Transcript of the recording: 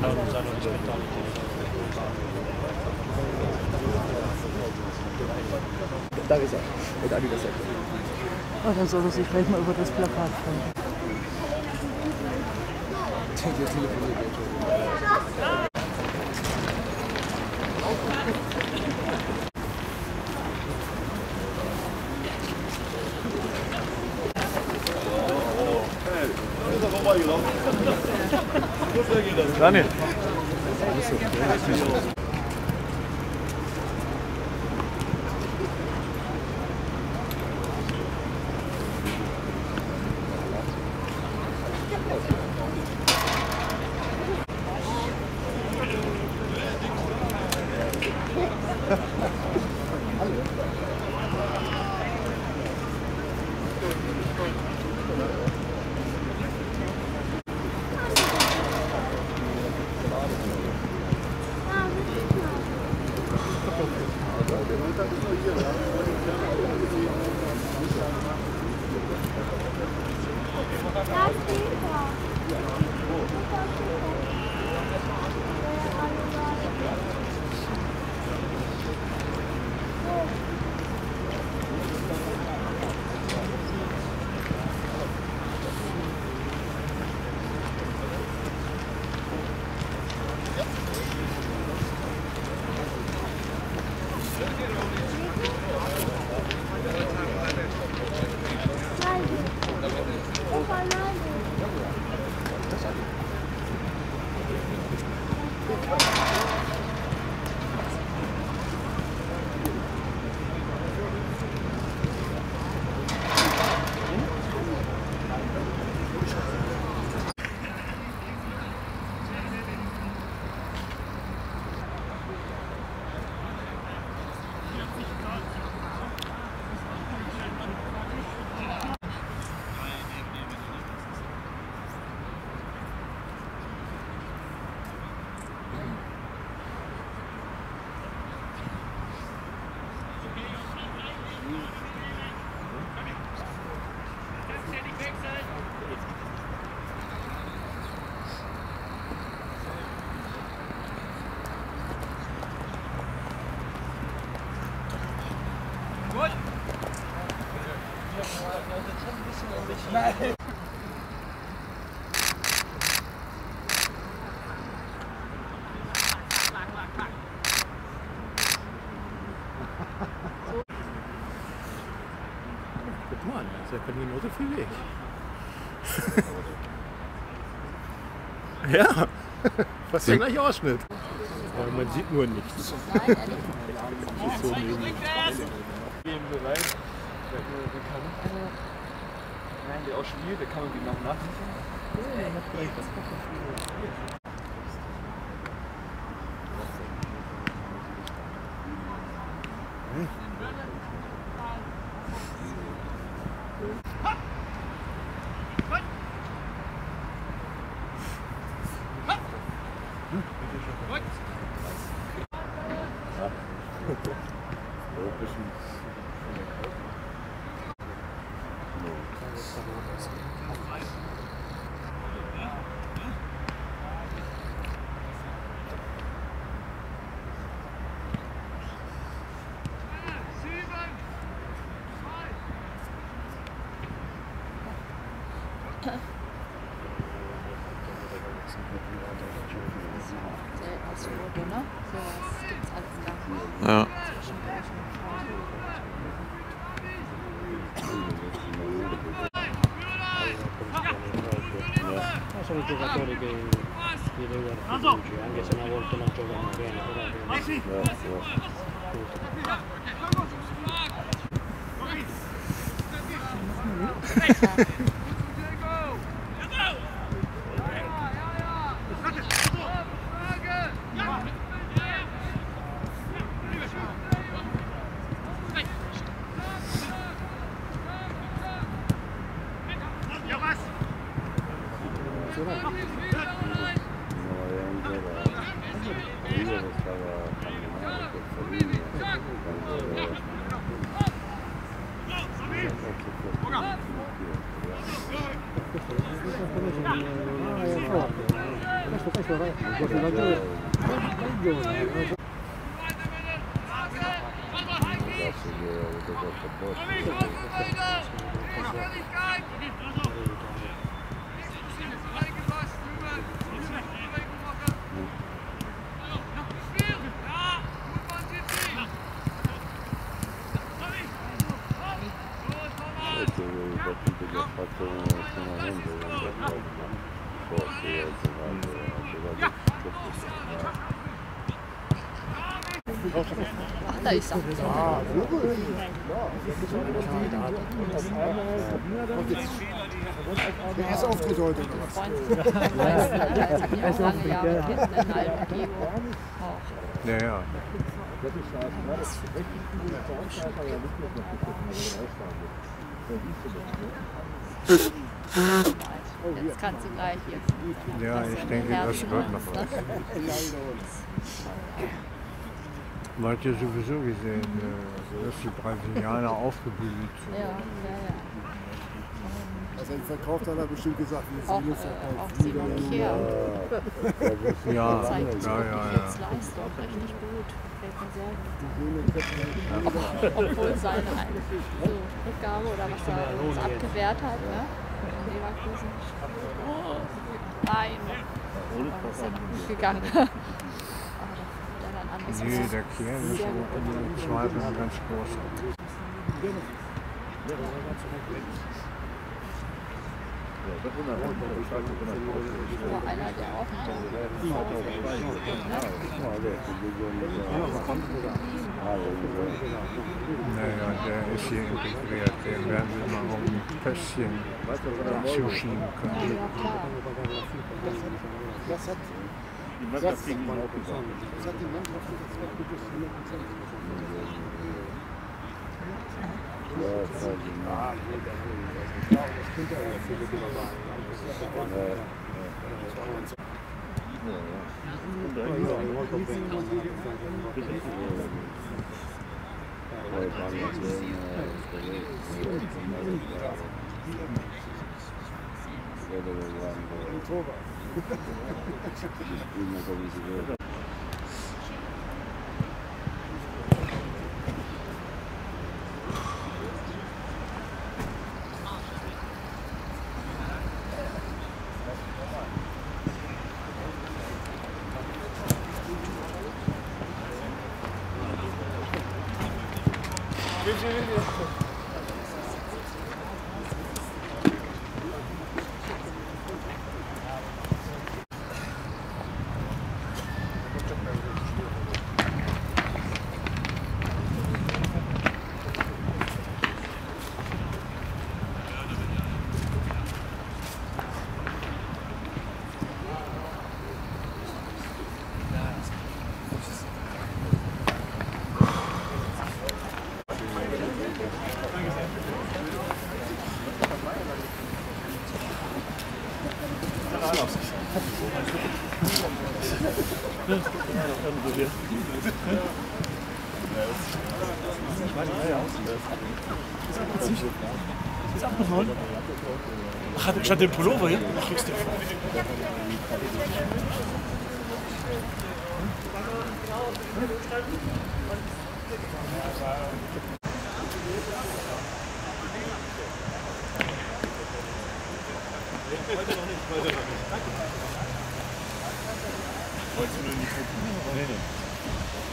Da ist er, mit Adidas. Oh, dann soll er sich gleich mal über das Plakat freuen. Daniel. Nein. Guck mal, das ist ja genauso viel wie ich. Ja, fast der gleiche Ausschnitt. Ja, man sieht nur nichts. Das ist so neblig. Im Bereich, der kann nein, der auch spielt, der kann man die nach Ja, macht gleich das Ja. Sono i giocatori che devono dare fiducia, anche se una volta non giocano bene, però Da ist er. Der erste Auftritt heute oder was? Also bin auch lange Jahre hinten in der Umgebung. Auch. Ja, ja. Jetzt kannst du gleich jetzt. Ja, ich denke, das wird noch was. Man hat ja sowieso gesehen, dass die Brasilianer aufgebügelt sind. Ja. Also im Verkauf hat er bestimmt gesagt, wie Auch, Silo verkauft. auch Simon Kehr Ja, zeigt ja. jetzt Leistung richtig gut. Gefällt mir sehr gut. Obwohl seine so Rückgabe oder was er uns abgewehrt hat, ne? Leverkusen. Nein. Das ist ja gut gegangen. Nee, der Kehr ist im Zweifel ganz groß. Aber einer, der auch Naja, der ist hier integriert. Den werden wir mal um ein Pässchen zuschieben können. Das hat die Mannschaft jetzt gut Ach, statt dem Pullover hinten kriegst du den. Wolltest du nur nicht gucken? Nee.